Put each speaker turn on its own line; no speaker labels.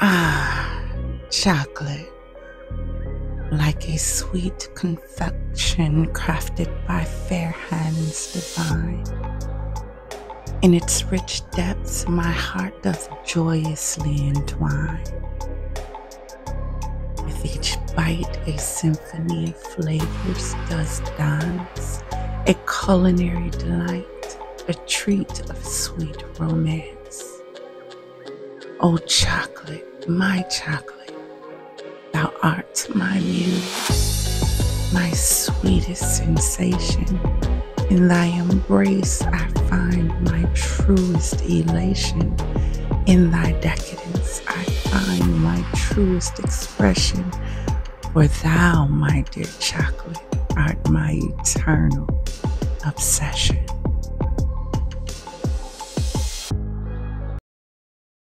Ah, chocolate, like a sweet confection crafted by fair hands divine. In its rich depths, my heart doth joyously entwine. With each bite, a symphony of flavors does dance, a culinary delight, a treat of sweet romance. O chocolate, my chocolate, thou art my muse, my sweetest sensation. In thy embrace I find my truest elation. In thy decadence I find my truest expression. For thou, my dear chocolate, art my eternal obsession.